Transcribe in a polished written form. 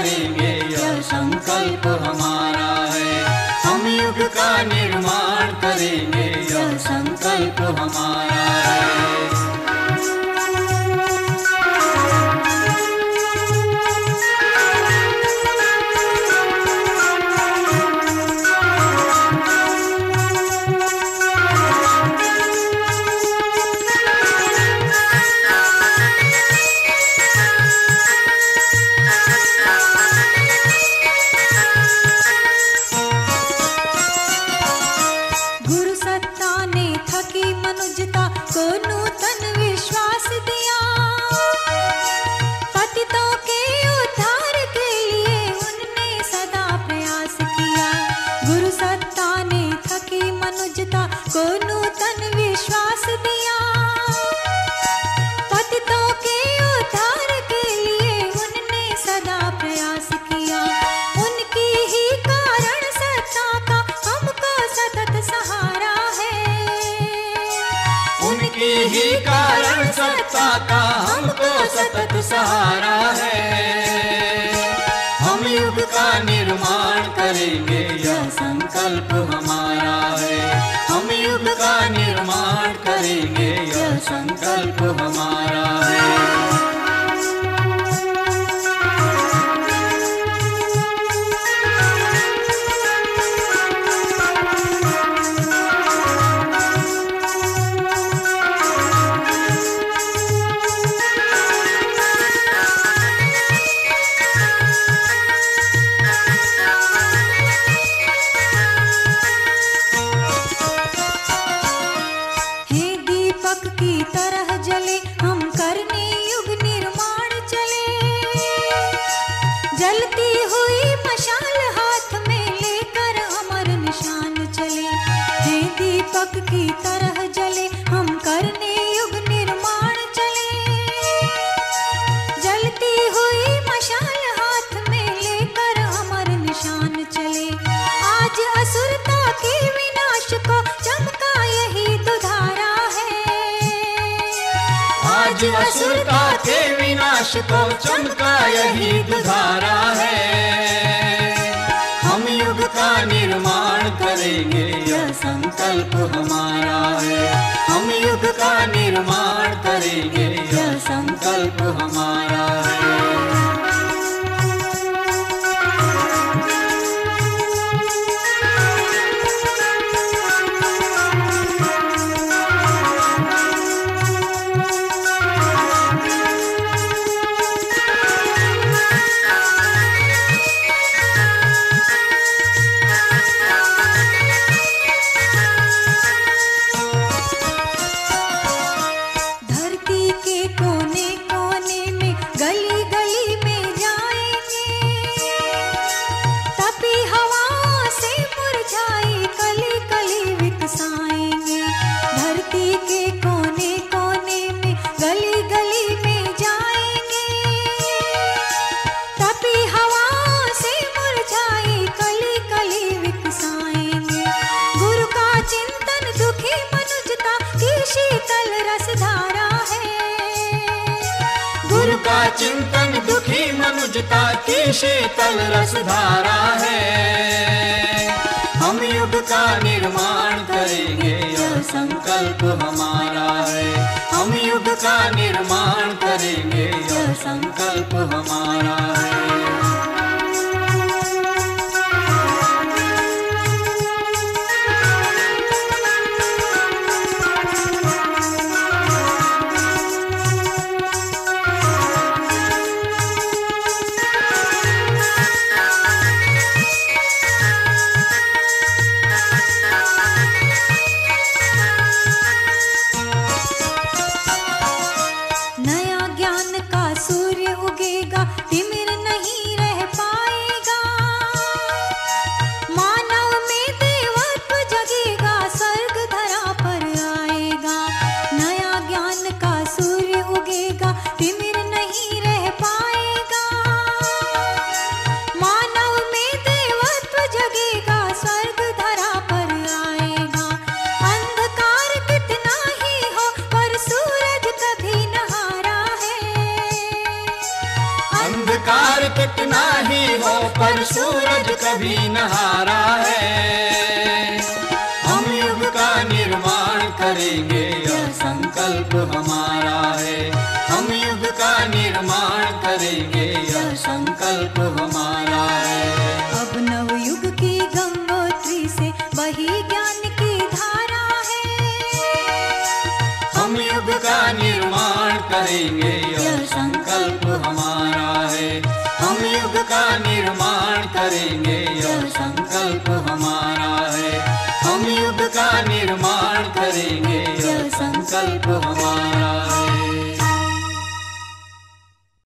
करेंगे, यह संकल्प हमारा है। हम युग का निर्माण करेंगे, यह संकल्प हमारा है। को नूतन विश्वास दिया, पतितों के उद्धार के लिए उनने सदा प्रयास किया। गुरु सत्ता ने थकी मनुजता को नूतन विश्वास दिया, पतितों के उद्धार के लिए उनने सदा प्रयास किया। उनकी ही कारण सत्ता का हमको सतत सहारा है, उनकी ही कारण सत्ता का हमको सतत सहारा है। हम युग का निर्माण करेंगे, यह संकल्प हमारा है। हम युग का निर्माण करेंगे, यह संकल्प हमारा है। की तरह जले हम करने युग निर्माण चले, जलती हुई मशाल हाथ में लेकर अमर निशान चले। हे दीपक की तरह जले हम करने युग निर्माण चले, जलती हुई मशाल हाथ में लेकर अमर निशान चले। आज असुरता के विनाश को चमका यही दुधारा है, आज असुरता के विनाश को चमका यही दुधारा है। हम युग का निर्माण करेंगे, यह संकल्प हमारा है। हम युग का निर्माण करेंगे, यह संकल्प हमारा है। गुरु का चिंतन दुखी मनुजता की शीतल रसधारा है। हम युग का निर्माण करेंगे, यह संकल्प हमारा है। हम युग का निर्माण करेंगे, यह संकल्प हमारा है। सूर्य उगेगा, तिमिर नहीं रह पाएगा। मानव में देवत्व जगेगा, स्वर्ग धरा पर आएगा। नया ज्ञान का सूर्य उगेगा, तिमिर नहीं रह पाएगा। मानव में देवत्व जगेगा, स्वर्ग धरा पर आएगा। अंधकार कितना ही हो पर सूरज कभी न हारा है, अंधकार कितना ही कभी न हारा है। हम युग का निर्माण करेंगे, यह संकल्प हमारा है। हम युग का निर्माण करेंगे, यह संकल्प हमारा है। अब नवयुग की गंगोत्री से वही ज्ञान की धारा है। हम युग का निर्माण करेंगे, यह संकल्प हमारा है। हम युग का निर्माण करेंगे, यह संकल्प हमारा है। हम युग का निर्माण करेंगे, यह संकल्प हमारा